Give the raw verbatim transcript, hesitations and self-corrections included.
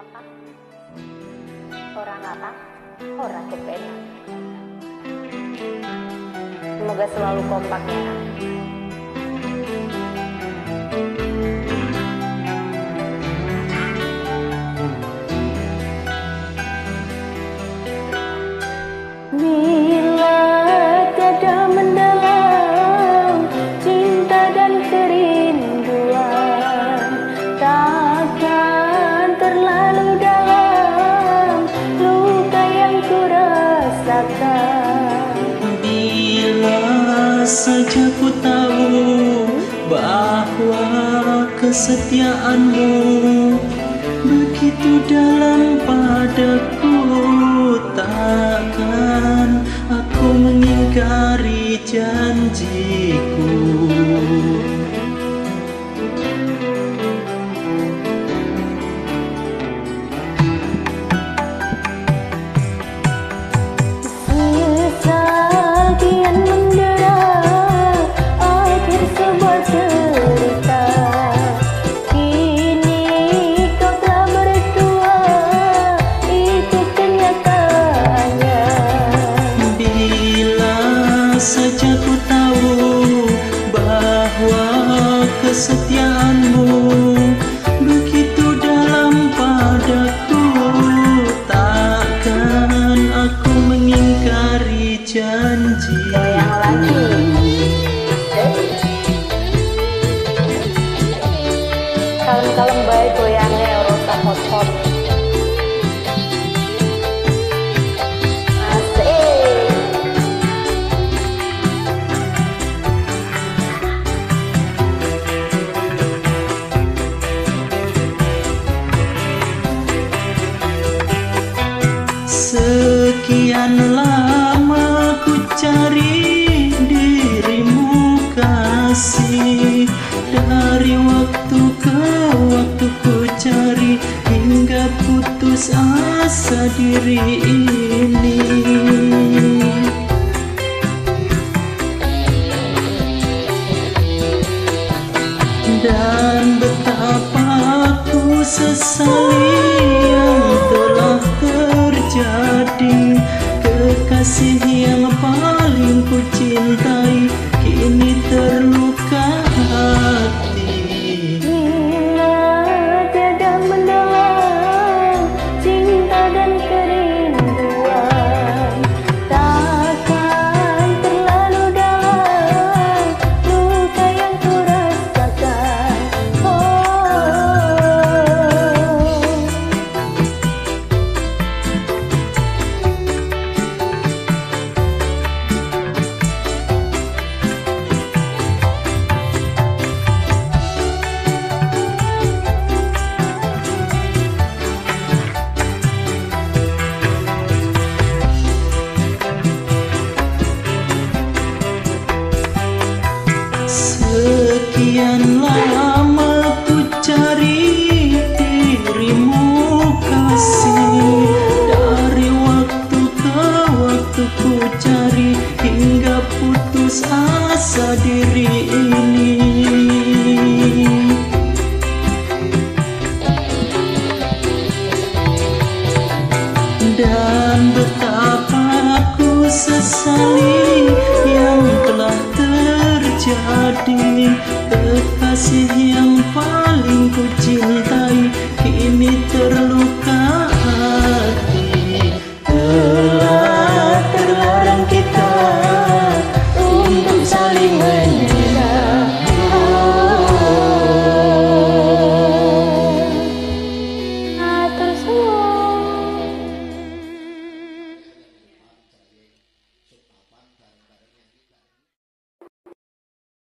apa? Orang apa? Orang kepenak. Semoga selalu kompak ya. Bila tiada mendalam cinta dan kerinduan, takkan terlalu dalam luka yang ku rasakan. Bila saja ku tahu bahwa kesetiaanmu begitu dalam padaku, takkan aku mengingkari janjiku. Menyesal kian mendera akhir sebuah cerita. Kini kau telah berdua, itu kenyataannya. Bila saja ku tahu bahwa kesetiaanmu begitu dalam padaku, takkan aku mengingkari janjiku. Kalem-kalem baik goyangnya Erosa hot-hot. Asik. Sekian lama ku cari dirimu kasih, dari waktu ke waktu ku cari hingga putus asa diri ini. Dan betapa ku sesali yang telah terjadi. Kekasih yang paling ku cintai kini terluka hati. Bila tiada mendalam cinta dan kerinduan, takkan terlalu dalam luka yang ku rasakan. Oh, Sekian lama ku cari dirimu kasih, dari waktu ke waktu ku cari hingga putus asa diri ini. Dan betapa aku sesali yang telah terjadi. Kekasih yang paling ku cintai kini terluka